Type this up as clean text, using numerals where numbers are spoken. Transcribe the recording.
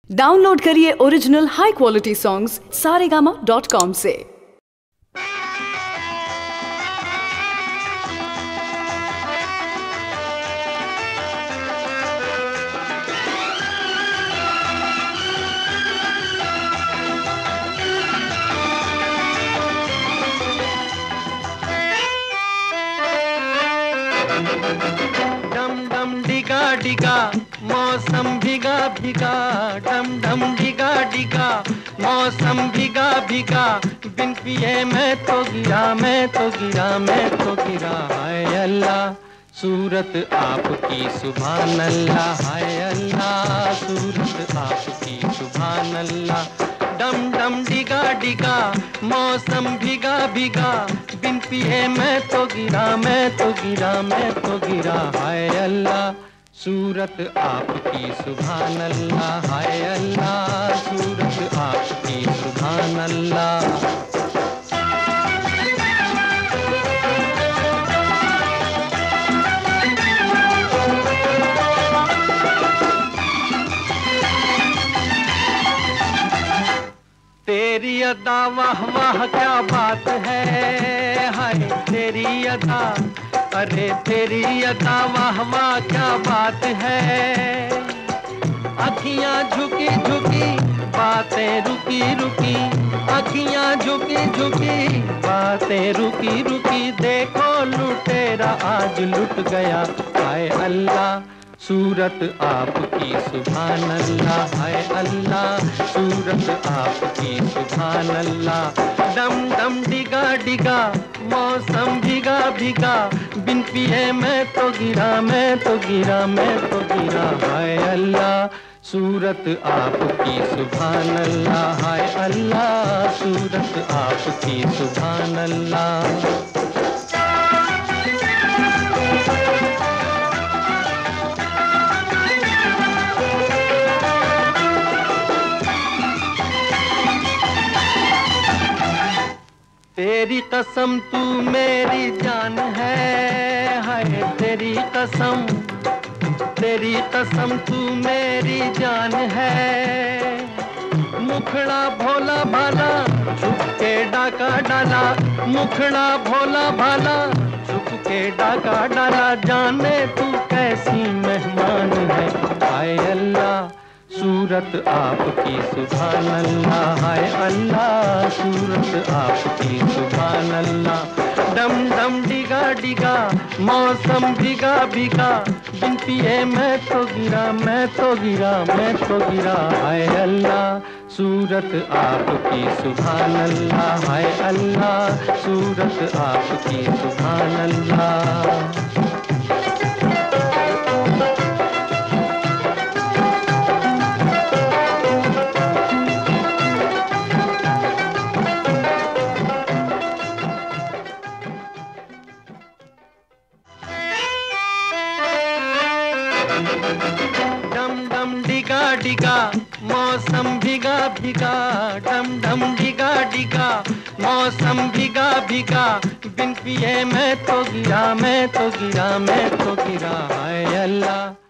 Download करिए original high quality songs saregama.com से। डम डम डिगा डिगा मौसम भीगा भीगा, डम डम डिगा डिगा मौसम भीगा भीगा, बिन पिए मैं तो गिरा मैं तो गिरा मैं तो गिरा। हाय अल्लाह सूरत आपकी सुभान अल्लाह, हाय अल्लाह सूरत आपकी सुभान अल्लाह। डम डम डिगा डिगा मौसम भीगा भीगा, बिन पिए मैं तो गिरा मैं तो गिरा मैं तो गिरा। हाय अल्लाह सूरत आपकी सुभान अल्लाह, हाय अल्लाह सूरत आपकी सुभान अल्लाह। तेरी अदा वाह वाह क्या बात है, हाय तेरी अदा, अरे तेरी अदा वाह वाह क्या बात है। अखियां झुकी झुकी बातें रुकी रुकी, अखियां झुकी झुकी बातें रुकी रुकी, देखो लुटेरा आज लुट गया। हाय अल्लाह सूरत आपकी सुभान अल्लाह, हाय अल्लाह सूरत आपकी सुभान अल्लाह। डम डम डिगा डिगा मौसम भीगा भीगा, बिन पिए मैं तो गिरा मैं तो गिरा मैं तो गिरा। हाय अल्लाह सूरत आपकी सुभान अल्लाह, हाय अल्लाह सूरत आपकी सुभान अल्लाह। तेरी कसम तू मेरी जान है, हाय तेरी कसम तू मेरी जान है। मुखड़ा भोला भाला छुप के डाका डाला, मुखड़ा भोला भाला छुप के डाका डाला, जाने तू कैसी मेहमान है। हाय अल्लाह सूरत आपकी सुभान अल्लाह, हाय अल्लाह सूरत आपकी सुभान अल्लाह। डम डम डिगा डिगा मौसम भीगा भीगा, बिन पिए मैं तो गिरा मैं तो गिरा मैं तो गिरा। हाय अल्लाह सूरत आपकी सुभान अल्लाह, हाय अल्लाह सूरत आपकी सुभान अल्लाह। डम डम डिगा डिगा मौसम भीगा भीगा, डम डम डिगा डिगा मौसम भीगा भीगा, बिन पिए मैं तो गिरा मैं तो गिरा मैं तो गिरा। हाय अल्लाह